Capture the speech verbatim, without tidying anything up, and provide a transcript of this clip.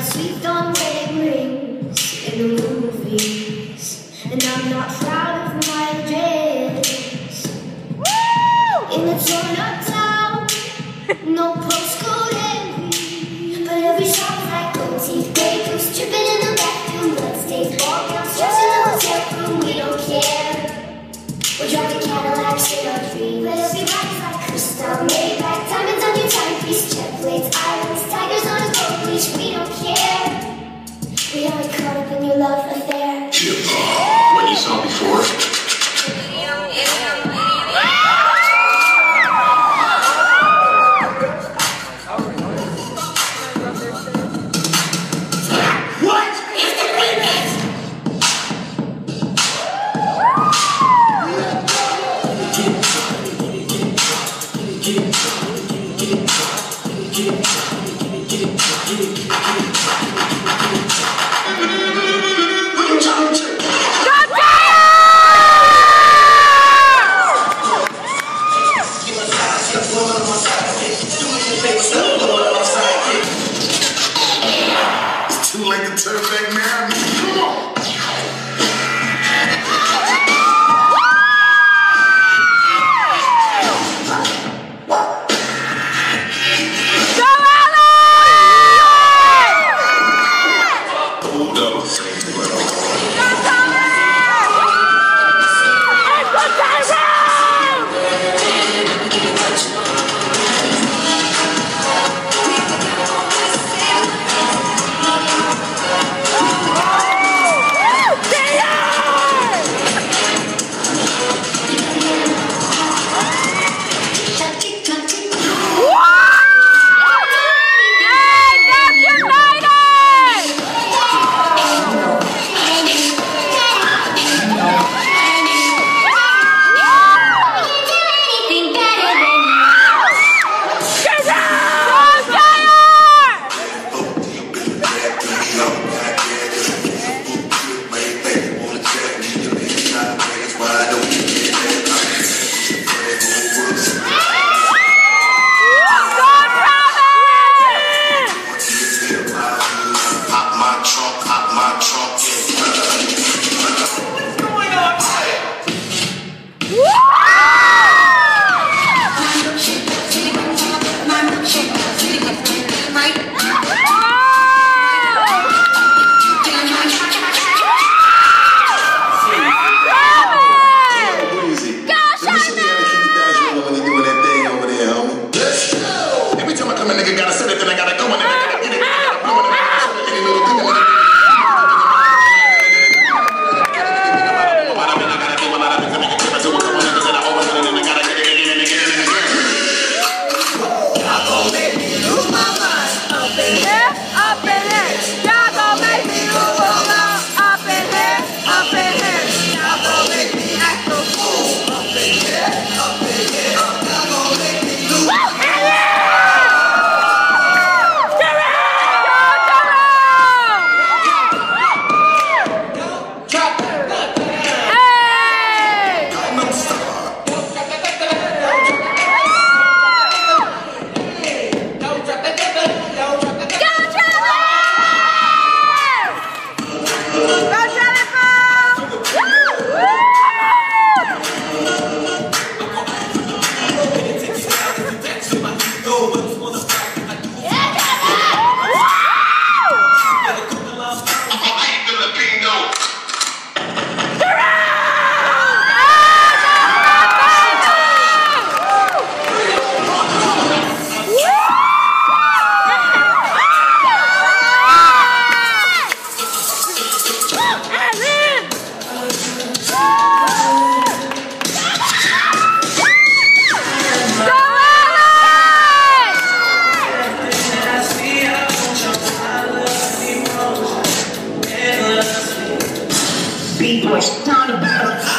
sweet on wedding rings in the movies, and I'm not proud of my dress. Woo! In a torn up town, no postcode envy, but every shop's like gold teeth, grey goose dripping in the bathroom, bloodstains, ball gowns, stress in the hotel room. We don't care. We're driving Cadillacs in our dreams, but every ride's like crystal, made back diamonds on your timepiece, jet blades, islands, tigers on his boat leash. We don't care. We are caught up in your love affair. Chip, what you saw before? It's too late to turn back now. Come on. Be pushed down the battle.